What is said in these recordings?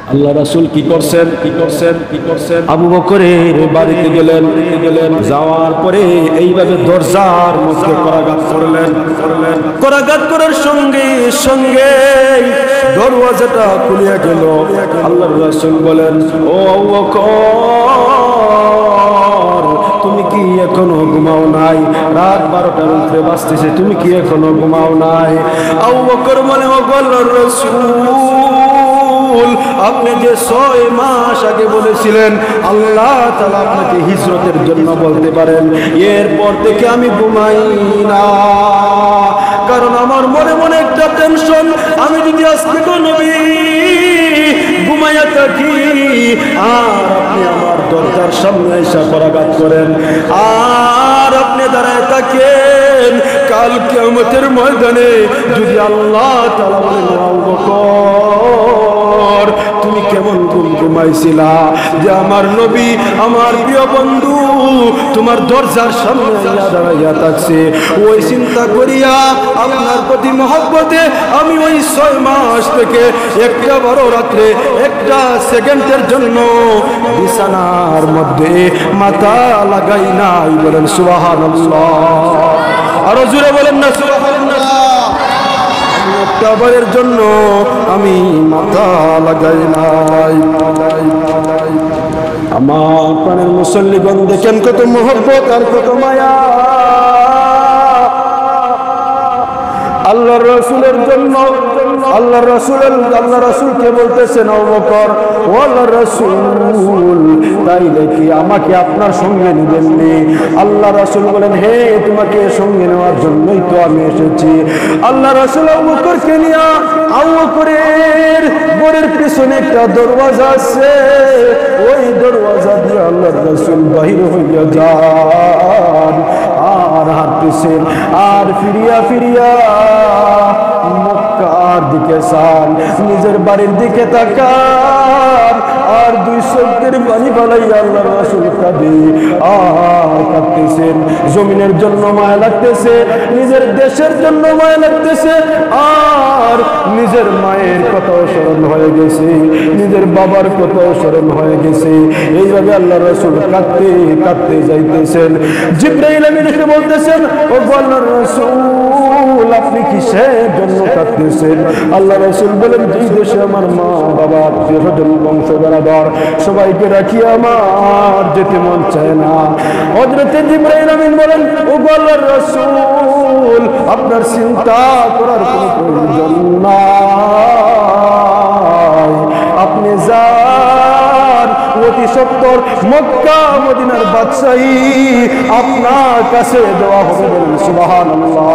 আল্লাহ রাসূল কি করছেন আবু বকরের বাড়িতে গেলেন যাওয়ার পরে এইভাবে দরজার মধ্যে করাঘাত করলেন করাঘাত করার সঙ্গে সঙ্গে দরওয়াজাটা খুলে গেল আল্লাহর রাসূল বলেন ও আবু বকর তুমি কি এখনো ঘুমাও নাই রাত 12টার উপরে বাজতেছে তুমি কি এখনো ঘুমাও নাই আবু বকর বলে ও আল্লাহর রাসূল আপনি যে 6 মাস আগে বলেছিলেন আল্লাহ তাআলা আপনাকে হিজরতের জন্য বলতে পারেন এরপর থেকে আমি ঘুমাই না কারণ আমার মনে মনে একটা টেনশন আমি যদি আজকে তো নবী ঘুমাইয়া থাকি আর আপনি আমার দরজার সামনে এসে করাঘাত করেন আর আপনি দাঁড়ায় থাকেন কাল কিয়ামতের ময়দানে যদি আল্লাহ তাআলা বলেন আবু বকর তুমি কেমন ঘুমাইছিলা যে আমার নবী আমার প্রিয় বন্ধু তোমার দরজার সামনে দাঁড়াইয়া থাকছে ওই চিন্তা করিয়া আপনার প্রতি মহব্বতে আমি ওই 6 মাস থেকে একটা বড় রাত্রে একটা সেকেন্ডের জন্য বিছানার মধ্যে মাথা লাগাই নাই বলেন সুবহানাল্লাহ আরো জোরে বলেন না সুবহানাল্লাহ একটা বারের জন্য আমি মাথা লাগাই নাই আমার প্রাণের মুসল্লিগণ দেখেন কত মহব্বত আর কত মায়া আল্লাহর রাসূলের জন্য আল্লাহ রাসূলকে বলতেছেন আবু বকর ও আল্লাহর রাসূল তাইলে কি আমাকে আপনার সঙ্গে নেবেননি আল্লাহ রাসূল বলেন হে তোমাকে সঙ্গে নেওয়ার জন্যই তো আমি এসেছি আল্লাহ রাসূল আবু বকরকে নিয়ে আবু বকরের ঘরের পিছনে একটা দরওয়াজা আছে ওই দরওয়াজা দিয়ে আল্লাহর রাসূল বাহির হইয়া যান আর হাঁটতেছেন আর ফিরিয়া মক্কার দিকে যান নিজের বাড়ির দিকে তাকান আর দুই চোখের পানি ফালাইয়া আল্লাহর রাসূল কাঁদে আর কাঁদতেছেন জমিনের জন্য মায়া লাগতেছে নিজের দেশের জন্য মায়া লাগতেছে আর নিজের মায়ের কথাও স্মরণ হয়ে গেছে নিজের বাবার কথাও স্মরণ হয়ে গেছে এইভাবে আল্লাহর রাসূল কাঁদতে কাঁদতে যাইতেছেন জিবরাইল আমিন এসে বলতেছেন ও আল্লাহর রাসূল আপনি কিসের জন্য কাঁদতেছেন আল্লাহ রাসূল বলেন যেই দেশে আমার মা বাবা আত্মীয়-স্বজন বংশ বরাবর সবাইকে রাখি আমার যেতে মন চায় না হযরত জিবরাইল আমিন বলেন ও আল্লাহর রাসূল আপনার চিন্তা করার কোনো প্রয়োজন নাই আপনি যান অতি সত্বর মক্কা মদিনার বাদশাহী আপনার কাছে দেওয়া হবে বলেন সুবহানাল্লাহ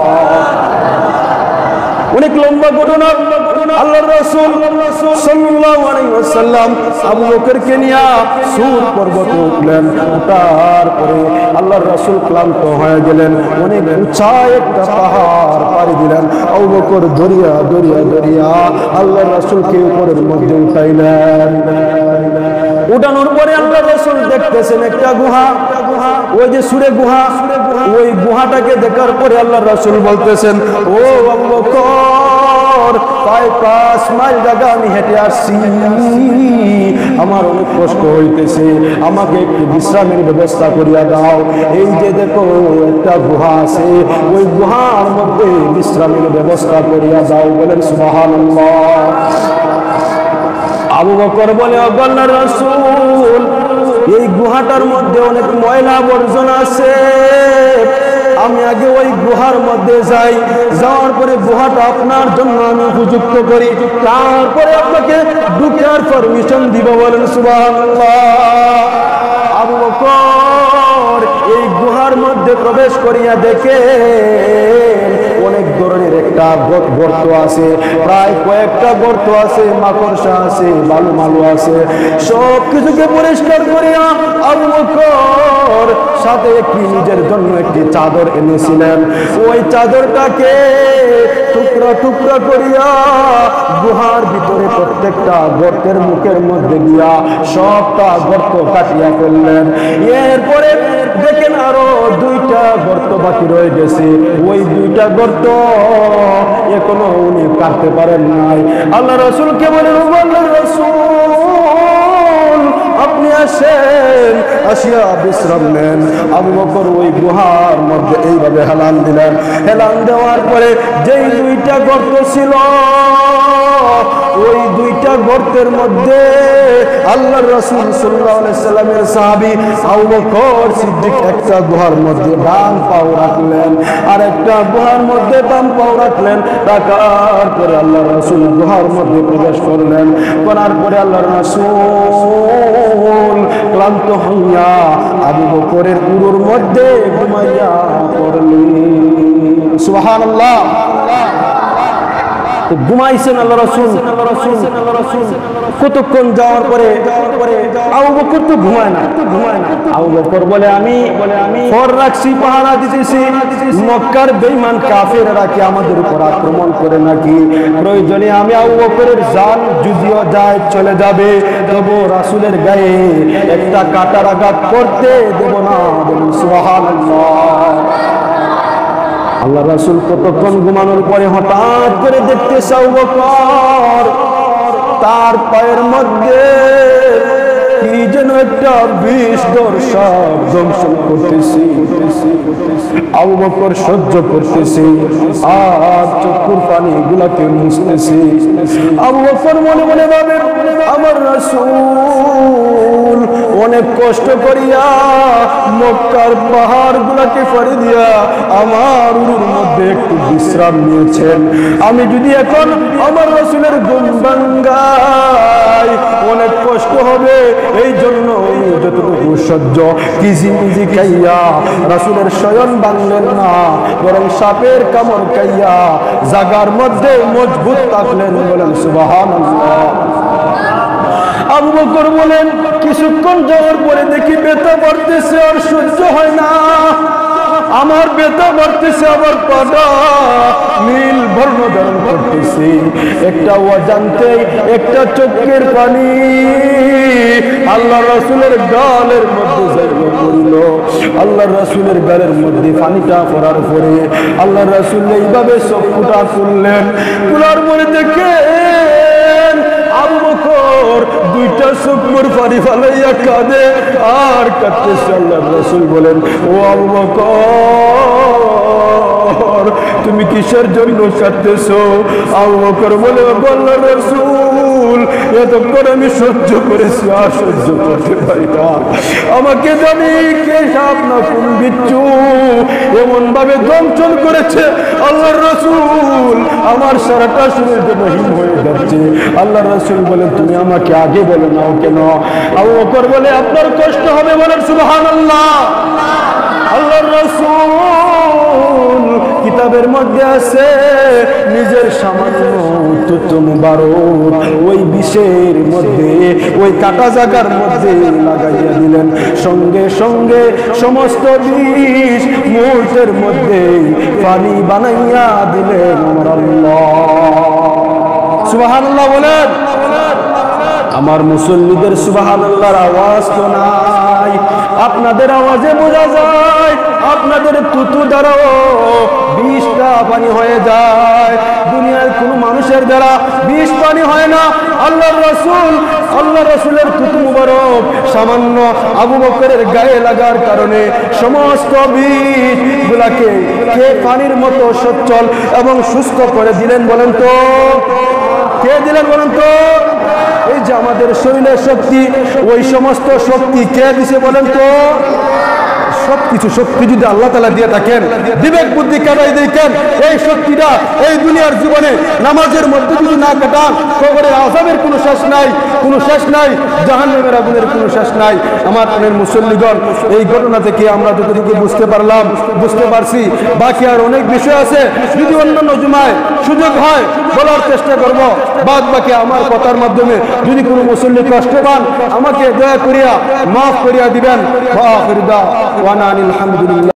অনেক লম্বা ঘটনা আল্লাহর রাসূল সাল্লাল্লাহু আলাইহি ওয়াসাল্লাম আবু বকরকে নিয়ে সূর পর্বতে উঠলেন ওঠার পরে আল্লাহর রাসূল ক্লান্ত হয়ে গেলেন অনেক উঁচা একটা পাহাড় পাড়ি দিলেন আবু বকর দরিয়া আল্লাহর রাসূলকে উপরের মধ্যে উঠাইলেন উঠানোর পরে আল্লাহর রাসূল দেখতেছেন একটা গুহা ওই যে সুরে গুহা ওই গুহাটাকে দেখার পরে আল্লাহর রাসূল বলতেছেন ও আবু বকর প্রায় 5 মাইল জায়গা আমি হেঁটে আসছি আমার অনেক কষ্ট হইতেছে আমাকে একটু বিশ্রামের ব্যবস্থা করিয়া দাও এই যে দেখো একটা গুহা আছে ওই গুহার মধ্যে বিশ্রামের ব্যবস্থা করিয়া দাও বলেন সুবহানাল্লাহ আবু বকর বলে ও আল্লাহর রাসূল এই গুহাটার মধ্যে অনেক ময়লা আবর্জনা আছে আমি আগে ওই গুহার মধ্যে যাই যাওয়ার পরে গুহাটা আপনার জন্য আমি উপযুক্ত করি তারপরে আপনাকে ঢুকার পারমিশন দিব বলেন সুবহানাল্লাহ আবু বকর এই গুহার মধ্যে প্রবেশ করিয়া দেখে অনেক ধরনের একটা গর্ত আছে প্রায় কয়েকটা গর্ত আছে মাকড়সা আছে বালু আছে সব কিছুকে পরিষ্কার করিয়া আবু বকর সাথে একটি নিজের জন্য একটি চাদর এনেছিলেন ওই চাদরটাকে টুকরা টুকরা করিয়া গুহার ভিতরে প্রত্যেকটা গর্তের মুখের মধ্যে দিয়া সবটা গর্ত কাটিয়া ফেললেন এরপরে দেখেন আরো 2টা গর্ত বাকি রয়ে গেছে ওই 2টা গর্ত এখনো উনি কাটতে পারেন নাই আল্লাহ রাসূলকে বলেন ও আল্লাহর রাসূল আসেন, আসিয়া বিশ্রাম নেন। আবু বকর ওই গুহার মধ্যে এইভাবে হেলান দিলেন। হেলান দেওয়ার পরে যেই দুইটা গর্ত ছিল, ওই দুইটা গর্তের মধ্যে আল্লাহর রাসূল সাল্লাল্লাহু আলাইহি সাল্লামের সাহাবী আবু বকর সিদ্দিক একটা গুহার মধ্যে ডান পাও রাখলেন, আর একটা গুহার মধ্যে বাম পাও রাখলেন। রাখার পরে আল্লাহর রাসূল গুহার মধ্যে প্রবেশ করলেন। করার পরে আল্লাহর রাসূল ক্লান্ত হইয়া আবু বকরের উরুর মধ্যে ঘুমাইয়া পড়লেন। সুবহানাল্লাহ। ঘুমাইছেন আল্লাহ রাসূল। কতক্ষণ যাওয়ার পরে আবু বকর তো ঘুমায় না। আবু বকর বলে আমি ফর রাখছি, পাহারা দিতেছি, মক্কার বেঈমান কাফেররা কি আমাদের উপর আক্রমণ করে নাকি? প্রয়োজনে আমি আবু বকরের জান যদিও যায় চলে যাবে, তবু রাসূলের গায়ে একটা কাঁটার আঘাত করতে দেব না। বলুন সুবহানাল্লাহ। আল্লাহ রাসূল কতক্ষণ ঘুমানোর পরে হঠাৎ করে দেখতেছে আবু বকর তার পায়ের মধ্যে কি যেন একটা বিষ দর্শক দংশন করতেছে। আবু বকর সহ্য করতেছে আর চোখের পানি গুলাকে মুছতেছে। আবু বকর মনে মনে ভাবে আমার রাসূল অনেক কষ্ট করিয়া মক্কার পাহাড় গুলাকে পাড়ি দিয়া আমার উরুর মধ্যে একটু বিশ্রাম নিয়েছেন। আমি যদি এখন আমার রাসূলের ঘুম ভাঙ্গাই অনেক কষ্ট হবে। এই জন্য যতটুকু সহ্য কিজিমিজি খাইয়া রাসূলের শয়ন ভাঙলেন না, বরং সাপের কামড় খাইয়া জাগার মধ্যে মজবুত থাকলেন। বলেন সুবহানাল্লাহ। আবু বকর বলেন কিছুক্ষণ যাওয়ার পরে দেখি ব্যথা বাড়তেছে, আর সহ্য হয় না। আমার ব্যথা বাড়তেছে, আবার পাটা নীল বর্ণ ধারণ করতেছে। একটা অজান্তে একটা চোখের পানি আল্লাহ রাসূলের গালের মধ্যে জায়গা করল। আল্লাহ রাসূলের গালের মধ্যে পানিটা পড়ার পরে আল্লাহ রাসূল এইভাবে চক্ষুটা খুললেন। খোলার পরে দেখেন আবু বকর দুইটা চক্ষুর পানি ফালাইয়া কাঁদে আর কাঁদতেছে। আল্লাহ রাসূল বলেন ও আবু বকর তুমি কিসের জন্য কাঁদতেছো? আবু বকর বলে আল্লাহ রাসূল এতক্ষণ আমি সহ্য করেছি, আর সহ্য করতে পারি না। আমাকে জানি কে সাপ না কোন বিচ্ছু এমন ভাবে দংশন করেছে আল্লাহর রাসূল আমার সারাটা শরীর যেন হিম হয়ে যাচ্ছে। আল্লাহ রাসূল বলে তুমি আমাকে আগে বলো না কেন? আবু বকর বলে আপনার কষ্ট হবে। বলেন সুবহানাল্লাহ। আল্লাহর রাসূল কিতাবের মধ্যে আছে নিজের সামান্য তুত মুবারক ওই বিষের মধ্যে ওই কাটা জায়গার মধ্যে লাগাইয়া দিলেন। সঙ্গে সঙ্গে সমস্ত বিষ মুহূর্তের মধ্যে পানি বানাইয়া দিলেন আমার আল্লাহ। সুবহানাল্লাহ বলেন। আমার মুসল্লিদের সুবহানাল্লাহর আওয়াজ তো নাই, আপনাদের আওয়াজে বোঝা যায় আপনাদের তুতু দ্বারাও বিষটা পানি হয়ে যায়। দুনিয়ার কোনো মানুষের দ্বারা বিষ পানি হয় না। আল্লাহ রাসূলের তুতু মুবারক সামান্য আবু বকরের গায়ে লাগার কারণে সমস্ত বিষ গুলাকে কে পানির মতো সচ্ছল এবং সুস্থ করে দিলেন বলেন তো? কে দিলেন বলেন তো? এই যে আমাদের শরীরের শক্তি, ওই সমস্ত শক্তি কে দিছে বলেন তো? সবকিছু শক্তি যদি আল্লাহ তাআলা দিয়ে থাকেন, বিবেক বুদ্ধি কাটাই দেখেন এই শক্তিটা এই দুনিয়ার জীবনে নামাজের মধ্যে যদি না কাটান কবরের আযাবের কোনো শেষ নাই, কোনো শেষ নাই, জাহান্নামের আগুনের কোনো শেষ নাই। আমার প্রিয় মুসল্লিগণ, এই ঘটনা থেকে আমরা যতটুকু বুঝতে পারছি, বাকি আর অনেক বিষয় আছে। যদি অন্যান্য জুমায় সুযোগ হয় বলার চেষ্টা করব। বাদ বাকি আমার কথার মাধ্যমে যদি কোনো মুসল্লি কষ্ট পান আমাকে দয়া করিয়া মাফ করিয়া দিবেন। ওয়া আখিরু দাওয়ানা আলহামদুলিল্লাহ।